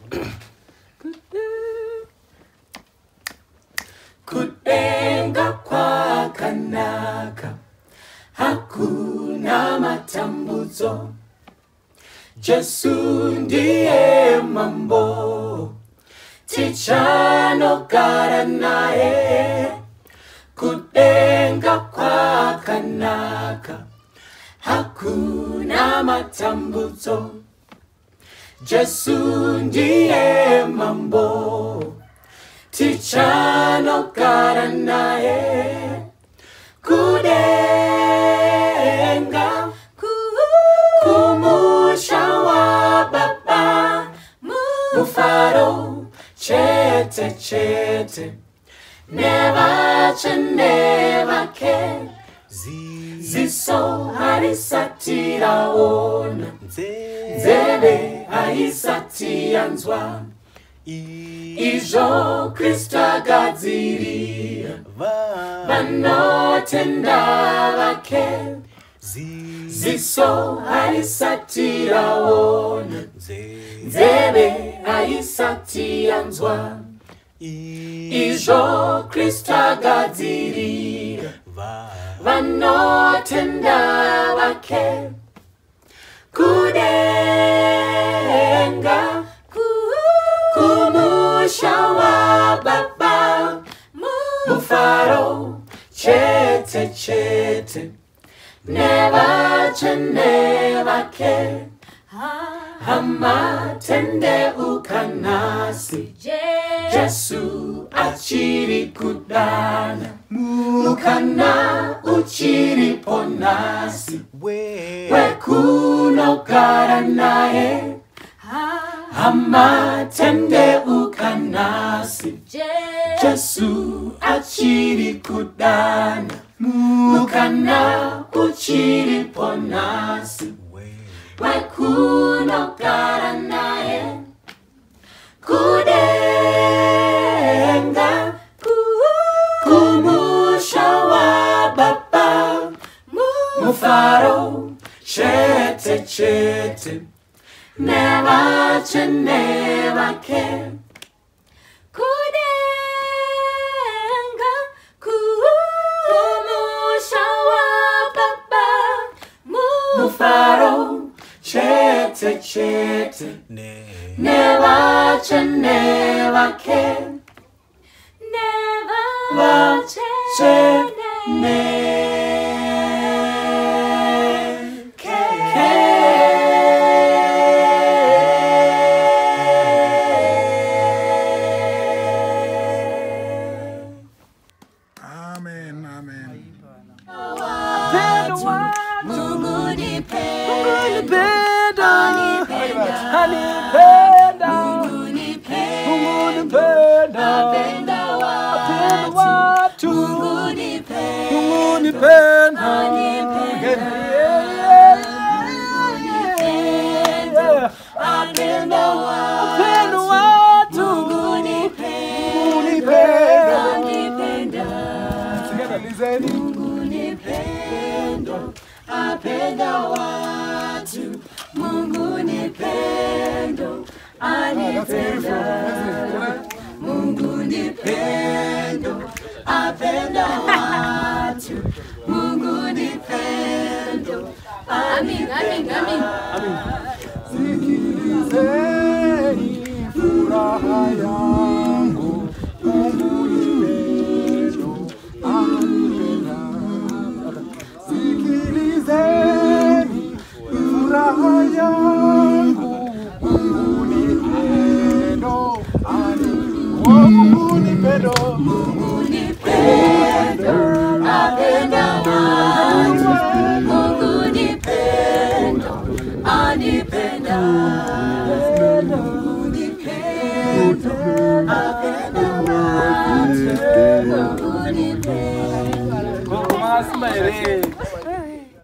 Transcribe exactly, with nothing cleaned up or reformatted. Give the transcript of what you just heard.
Kutenga kwa kanaka hakuna matambuzo. Jesu ndiye mambo tichano kara nae. Kutenga kwa kanaka hakuna matambuzo. Jesu ndiye mambo tichano kara nae. Kudenga kumusha wa baba mufaro chete chete never ch never ke ziso harisatira ona zebe haisatianzwa ijo Krista gadziria vanotenda vake ziso harisatira ona nzeve haisatianzwa ijo Krista gadziria vanotenda vake. Kudenga kumusha wa baba mufaro chete chete never ch never ke hama tende ukanasi Jesu achiri kudana mukana uchiri ponasi we kuno kara nae hama tende ukanasi Jesu achiri kudana mukana uchiri ponasi we kuno kara nae. Kudenga kumusha wa baba mufaro chete chete never ch never ke. Kudenga kumusha wa baba mufaro chete chete never ch never ke. Never ch never Amin, amin, amin. Sikilizeni furaha yangu, Mungu ni pendo, anipenda. Sikilizeni furaha yangu, Mungu ni pendo, anipenda. Mungu ni pendo.